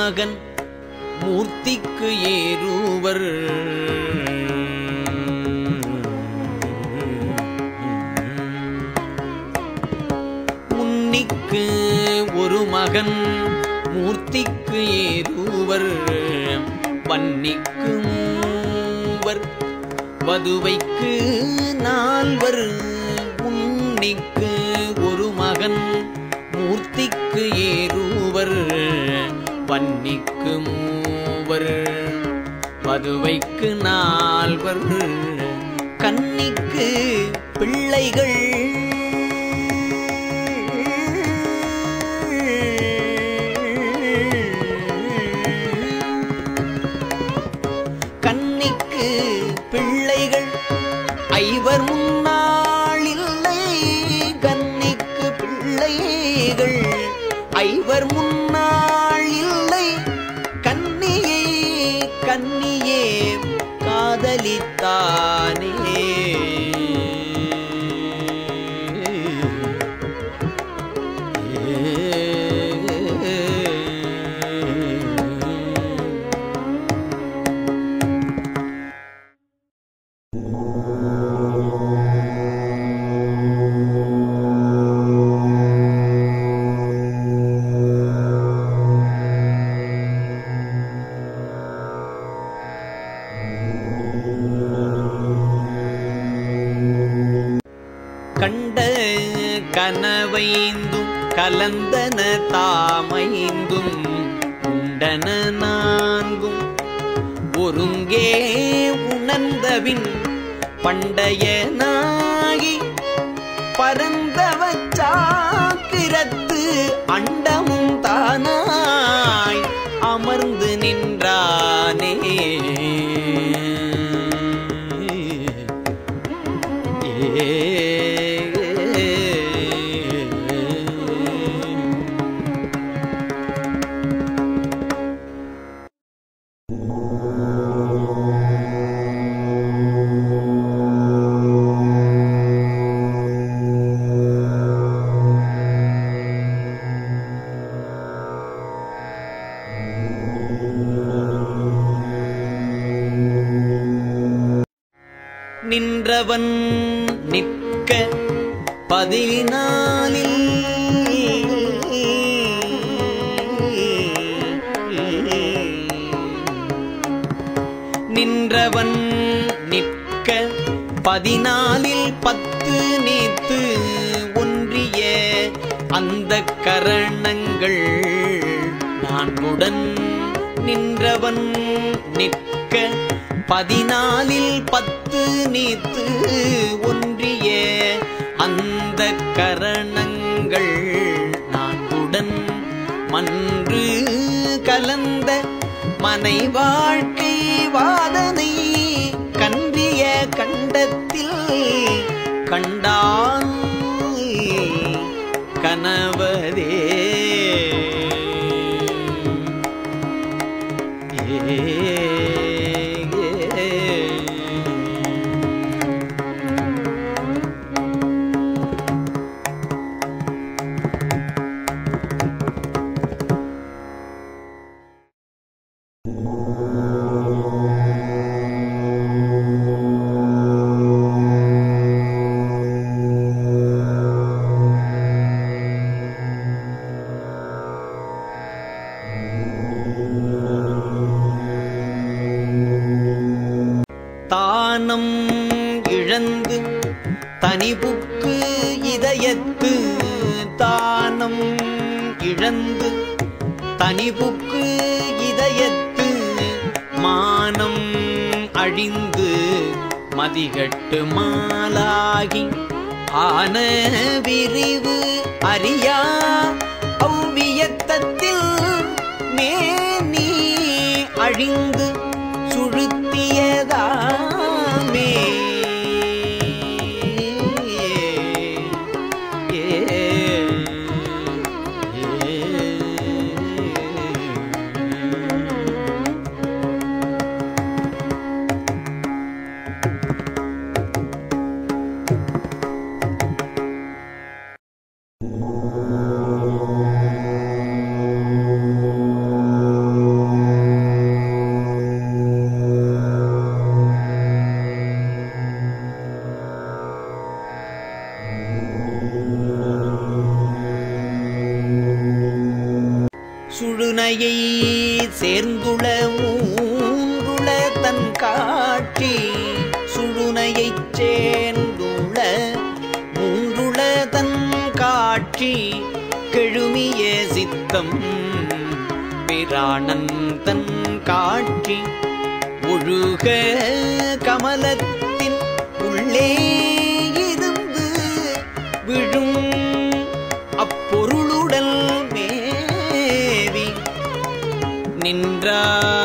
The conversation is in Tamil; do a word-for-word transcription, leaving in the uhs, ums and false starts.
மகன் மூர்த்திக்கு ஏறுவர் முன்னிக்கு ஒரு மகன் மூர்த்திக்கு ஏறுவர் வன்னிக்கு மூவர் வதுவைக்கு நால்வர் முன்னிக்கு ஒரு மகன் மூர்த்திக்கு ஏறுவர் வன்னிக்கு மூவர் வதுவைக்கு நால்வர் கன்னிக்கு பிள்ளைகள் கன்னிக்கு பிள்ளைகள் ஐவர் முன்னாள் இல்லை கன்னிக்கு பிள்ளைகள் ஐவர் முன்னாள் இல்லை கன்னியை கன்னியே காதலித்தானே கண்ட கனவைந்தும் கலந்தன தாமைந்தும் உண்டன நான்கும் ஒருங்கே உணர்ந்தபின் பண்டையனாகி பரந்தவச்சாக்கிரத்து அண்டமும் தானாய் அமர்ந்து நின்றானே நின்றவன் நிற்க பதினாலில் நின்றவன் நிற்க பதினாலில் பத்து நீத்து ஒன்றிய அந்த கரணங்கள் நான்குடன் நின்றவன் நிற்க பதினாலில் பத்து நீத்து ஒன்றிய அந்த கரணங்கள் நான்குடன் மன்று கலந்த மனை வாழ்க்கை வாதனை கன்றிய கண்டத்தில் கண்டான் கனவதே தானம் இழந்து தனிபுக்கு இதயத்து தானம் இழந்து தனிபுக்கு இதயத்து மானம் அழிந்து மதிகட்டு மாலாகி ஆன விரிவு அறியா அவ்வியத்தத்தில் மேனி அழிந்து சுழுத்தியதாமே சுழுனையை சேர்ந்துள மூன்றுள தன் காட்சி சுழுனையைச் சேர்ந்துள மூன்றுள தன் காட்சி கெழுமிய சித்தம் பிராணன் தன் காட்சி ஒழுக கமலத்தின் உள்ளே இருந்து விழும் அப்பொருளுடல் மேவி நின்றார்